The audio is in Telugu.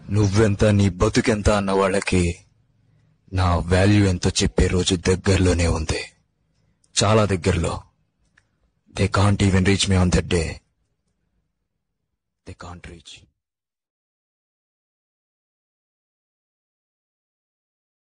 నువ్వెంత నీ బతుకెంత అన్న వాళ్ళకి నా వాల్యూ ఎంతో చెప్పే రోజు దగ్గరలోనే ఉంది, చాలా దగ్గరలో. They can't even reach me on that day. They can't reach.